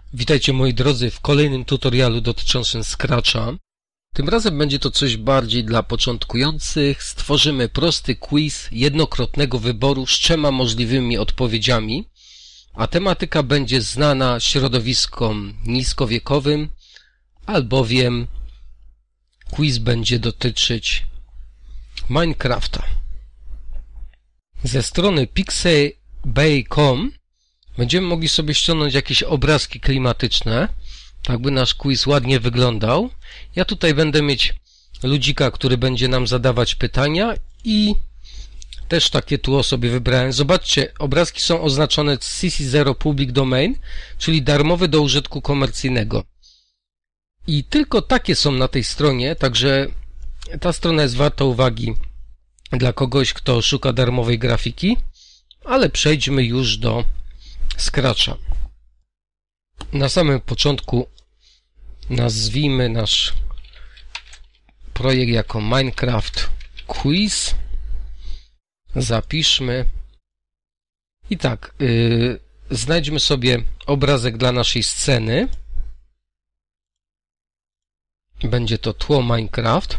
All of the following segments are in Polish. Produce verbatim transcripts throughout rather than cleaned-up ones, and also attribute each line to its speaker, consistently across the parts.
Speaker 1: Witajcie moi drodzy w kolejnym tutorialu dotyczącym Scratcha. Tym razem będzie to coś bardziej dla początkujących. Stworzymy prosty quiz jednokrotnego wyboru z trzema możliwymi odpowiedziami, a tematyka będzie znana środowiskom niskowiekowym, albowiem quiz będzie dotyczyć Minecrafta. Ze strony pixabay kropka com będziemy mogli sobie ściągnąć jakieś obrazki klimatyczne, tak by nasz quiz ładnie wyglądał. Ja tutaj będę mieć ludzika, który będzie nam zadawać pytania i też takie tło sobie wybrałem. Zobaczcie, obrazki są oznaczone C C zero Public Domain, czyli darmowy do użytku komercyjnego. I tylko takie są na tej stronie, także ta strona jest warta uwagi dla kogoś, kto szuka darmowej grafiki, ale przejdźmy już do Scratcha. Na samym początku nazwijmy nasz projekt jako Minecraft Quiz. Zapiszmy. I tak, yy, znajdźmy sobie obrazek dla naszej sceny. Będzie to tło Minecraft.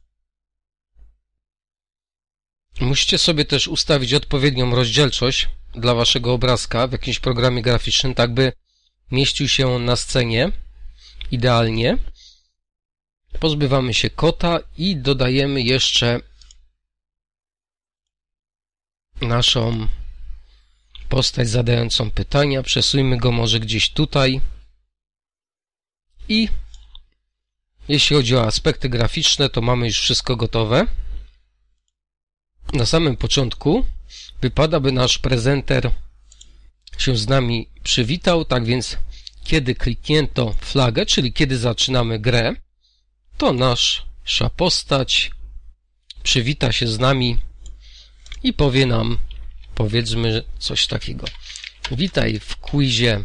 Speaker 1: Musicie sobie też ustawić odpowiednią rozdzielczość dla waszego obrazka w jakimś programie graficznym, tak by mieścił się on na scenie idealnie. Pozbywamy się kota i dodajemy jeszcze naszą postać zadającą pytania. Przesuńmy go może gdzieś tutaj. I jeśli chodzi o aspekty graficzne, to mamy już wszystko gotowe. Na samym początku wypada, by nasz prezenter się z nami przywitał, tak więc kiedy kliknięto flagę, czyli kiedy zaczynamy grę, to nasza postać przywita się z nami i powie nam, powiedzmy coś takiego: witaj w quizie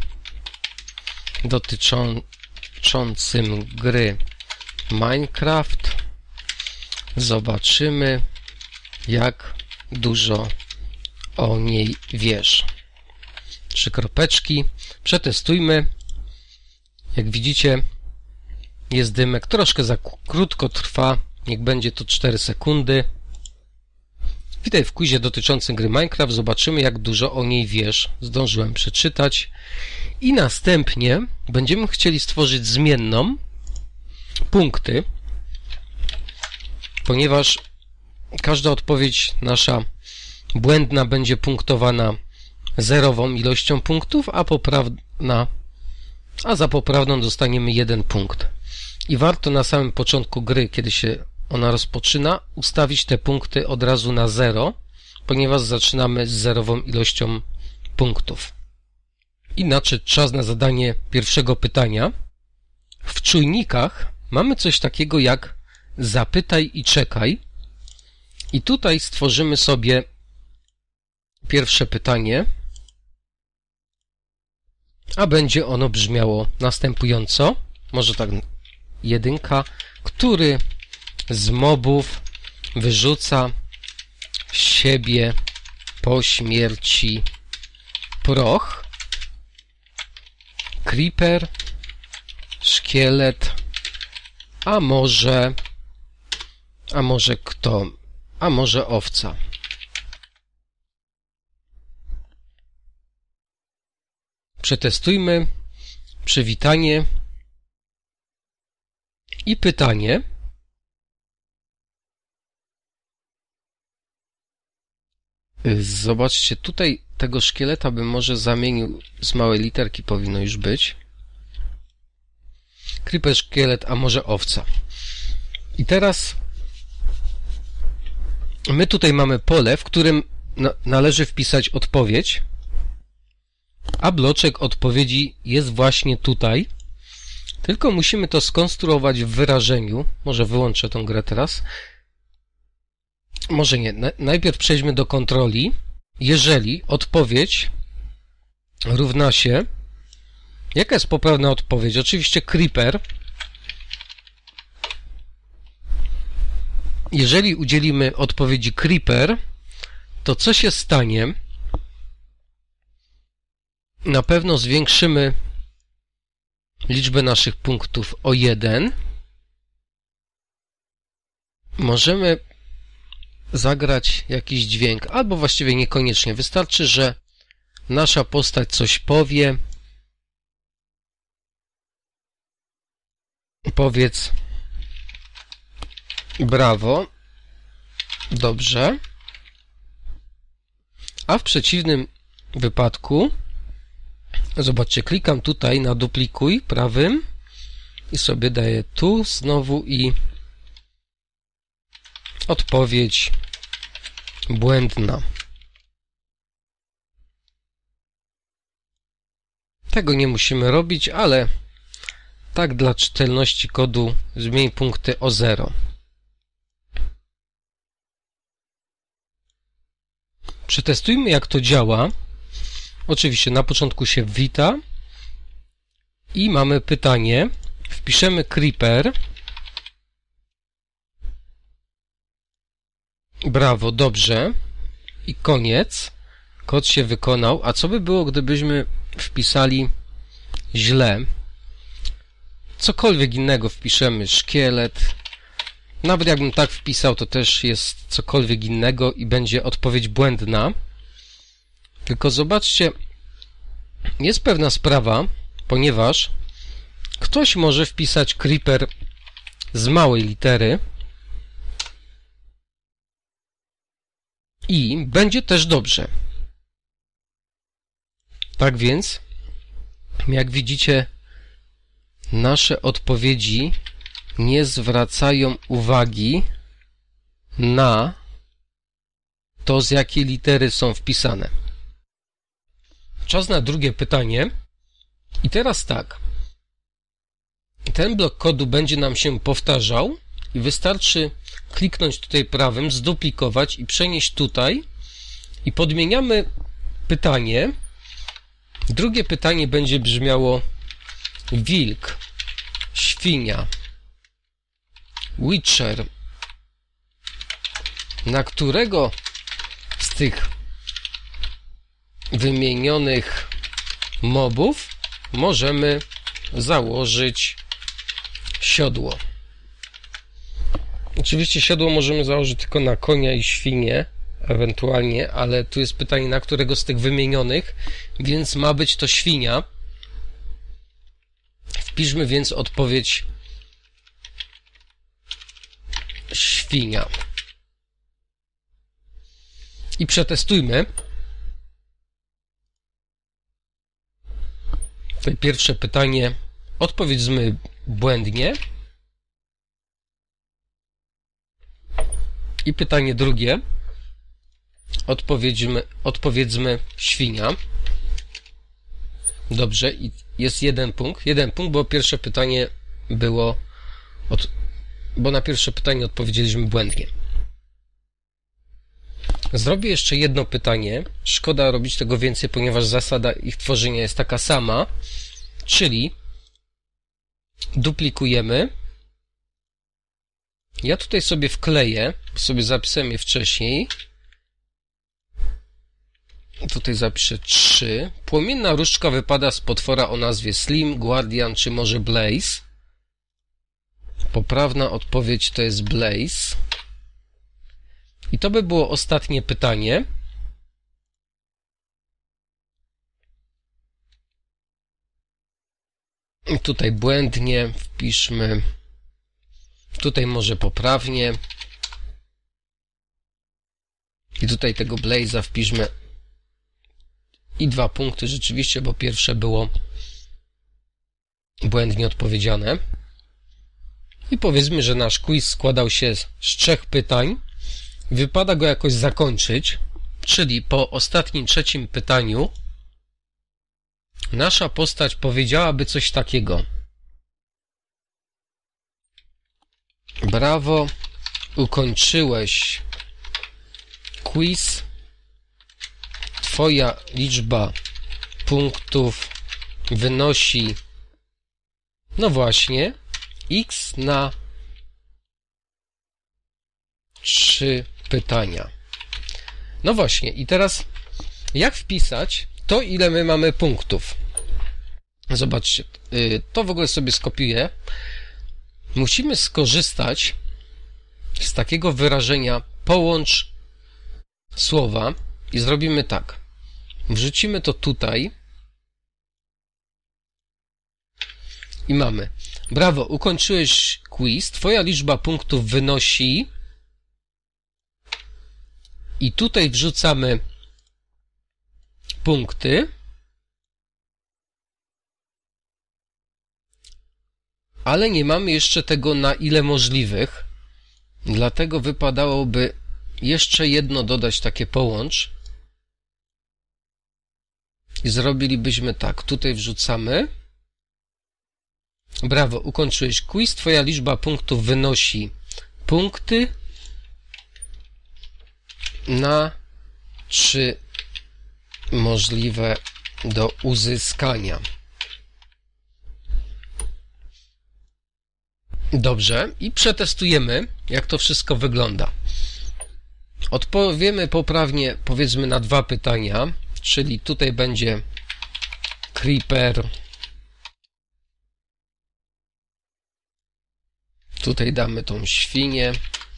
Speaker 1: dotyczącym gry Minecraft. Zobaczymy, jak dużo o niej wiesz. Trzy kropeczki. Przetestujmy. Jak widzicie, jest dymek. Troszkę za krótko trwa. Niech będzie to cztery sekundy. Witaj w quizie dotyczącym gry Minecraft. Zobaczymy, jak dużo o niej wiesz. Zdążyłem przeczytać. I następnie będziemy chcieli stworzyć zmienną punkty, ponieważ każda odpowiedź nasza błędna będzie punktowana zerową ilością punktów, a poprawna, a za poprawną dostaniemy jeden punkt. I warto na samym początku gry, kiedy się ona rozpoczyna, ustawić te punkty od razu na zero, ponieważ zaczynamy z zerową ilością punktów. I nadszedł czas na zadanie pierwszego pytania. W czujnikach mamy coś takiego jak zapytaj i czekaj. I tutaj stworzymy sobie pierwsze pytanie, a będzie ono brzmiało następująco. Może tak, jedynka. Który z mobów wyrzuca z siebie po śmierci proch? Creeper, szkielet, a może, a może kto? A może owca? Przetestujmy przywitanie i pytanie. Zobaczcie, tutaj tego szkieleta bym może zamienił, z małej literki powinno już być. Creeper, szkielet, a może owca? I teraz my tutaj mamy pole, w którym na należy wpisać odpowiedź, a bloczek odpowiedzi jest właśnie tutaj. Tylko musimy to skonstruować w wyrażeniu. Może wyłączę tą grę teraz. Może nie. Najpierw przejdźmy do kontroli. Jeżeli odpowiedź równa się... Jaka jest poprawna odpowiedź? Oczywiście Creeper. Jeżeli udzielimy odpowiedzi Creeper, to co się stanie? Na pewno zwiększymy liczbę naszych punktów o jeden, możemy zagrać jakiś dźwięk, albo właściwie niekoniecznie. Wystarczy, że nasza postać coś powie. Powiedz brawo. Dobrze. A w przeciwnym wypadku, zobaczcie, klikam tutaj na duplikuj prawym i sobie daję tu znowu i odpowiedź błędna. Tego nie musimy robić, ale tak dla czytelności kodu zmień punkty o zero. Przetestujmy, jak to działa. Oczywiście na początku się wita i mamy pytanie. Wpiszemy creeper. Brawo, dobrze. I koniec. Kod się wykonał. A co by było, gdybyśmy wpisali źle? Cokolwiek innego wpiszemy. Szkielet. Nawet jakbym tak wpisał, to też jest cokolwiek innego i będzie odpowiedź błędna. Tylko zobaczcie, jest pewna sprawa, ponieważ ktoś może wpisać creeper z małej litery i będzie też dobrze. Tak więc, jak widzicie, nasze odpowiedzi nie zwracają uwagi na to, z jakiej litery są wpisane. Czas na drugie pytanie. I teraz tak. Ten blok kodu będzie nam się powtarzał i wystarczy kliknąć tutaj prawym, zduplikować i przenieść tutaj i podmieniamy pytanie. Drugie pytanie będzie brzmiało wilk, świnia, Witcher. Na którego z tych wymienionych mobów możemy założyć siodło? Oczywiście siodło możemy założyć tylko na konia i świnię, ewentualnie, ale tu jest pytanie, na którego z tych wymienionych, więc ma być to świnia. Wpiszmy więc odpowiedź świnia. I przetestujmy. Tutaj pierwsze pytanie odpowiedzmy błędnie. I pytanie drugie odpowiedzmy, odpowiedzmy świnia. Dobrze, i jest jeden punkt. Jeden punkt, bo pierwsze pytanie było od, bo na pierwsze pytanie odpowiedzieliśmy błędnie. Zrobię jeszcze jedno pytanie. Szkoda robić tego więcej, ponieważ zasada ich tworzenia jest taka sama. Czyli duplikujemy. Ja tutaj sobie wkleję, sobie zapisałem je wcześniej. Tutaj zapiszę trzy. Płomienna różdżka wypada z potwora o nazwie Slim, Guardian czy może Blaze. Poprawna odpowiedź to jest Blaze. I to by było ostatnie pytanie. I tutaj błędnie wpiszmy. Tutaj może poprawnie. I tutaj tego Blaze'a wpiszmy. I dwa punkty rzeczywiście, bo pierwsze było błędnie odpowiedziane. I powiedzmy, że nasz quiz składał się z trzech pytań. Wypada go jakoś zakończyć, czyli po ostatnim, trzecim pytaniu nasza postać powiedziałaby coś takiego. Brawo, ukończyłeś quiz. Twoja liczba punktów wynosi, no właśnie, x na trzy pytania. No właśnie, i teraz jak wpisać to, ile my mamy punktów? Zobaczcie, to w ogóle sobie skopiuję. Musimy skorzystać z takiego wyrażenia połącz słowa i zrobimy tak. Wrzucimy to tutaj i mamy. Brawo, ukończyłeś quiz. Twoja liczba punktów wynosi i tutaj wrzucamy punkty, ale nie mamy jeszcze tego na ile możliwych, dlatego wypadałoby jeszcze jedno dodać, takie połącz i zrobilibyśmy tak, tutaj wrzucamy. Brawo, ukończyłeś quiz, twoja liczba punktów wynosi punkty na trzy możliwe do uzyskania. Dobrze, i przetestujemy, jak to wszystko wygląda. Odpowiemy poprawnie, powiedzmy, na dwa pytania, czyli tutaj będzie creeper. Tutaj damy tą świnię,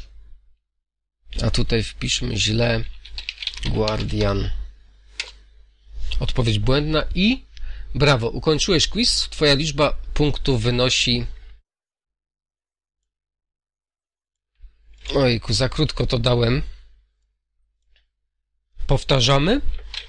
Speaker 1: a tutaj wpiszmy źle guardian. Odpowiedź błędna i brawo, ukończyłeś quiz, twoja liczba punktów wynosi... Ojku, za krótko to dałem. Powtarzamy.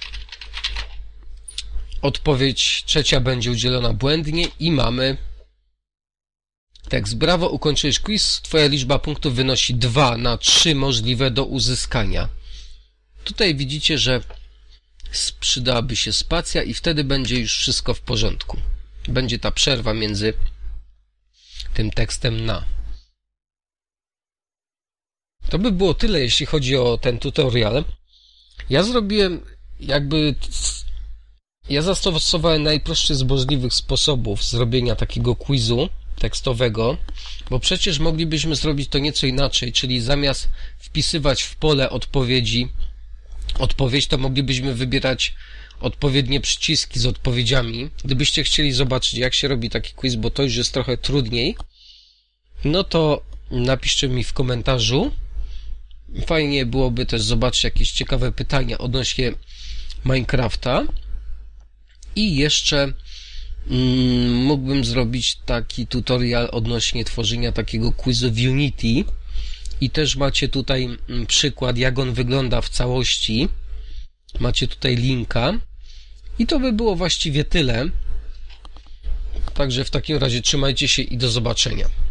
Speaker 1: Odpowiedź trzecia będzie udzielona błędnie i mamy tekst. Brawo, ukończyłeś quiz, twoja liczba punktów wynosi dwa na trzy możliwe do uzyskania. Tutaj widzicie, że przydałaby się spacja i wtedy będzie już wszystko w porządku. Będzie ta przerwa między tym tekstem na. To by było tyle, jeśli chodzi o ten tutorial. Ja zrobiłem jakby... Ja zastosowałem najprostszy z możliwych sposobów zrobienia takiego quizu tekstowego, bo przecież moglibyśmy zrobić to nieco inaczej, czyli zamiast wpisywać w pole odpowiedzi odpowiedź, to moglibyśmy wybierać odpowiednie przyciski z odpowiedziami. Gdybyście chcieli zobaczyć, jak się robi taki quiz, bo to już jest trochę trudniej, no to napiszcie mi w komentarzu. Fajnie byłoby też zobaczyć jakieś ciekawe pytania odnośnie Minecrafta. I jeszcze mm, mógłbym zrobić taki tutorial odnośnie tworzenia takiego quizu w Unity. I też macie tutaj mm, przykład, jak on wygląda w całości. Macie tutaj linka. I to by było właściwie tyle. Także w takim razie trzymajcie się i do zobaczenia.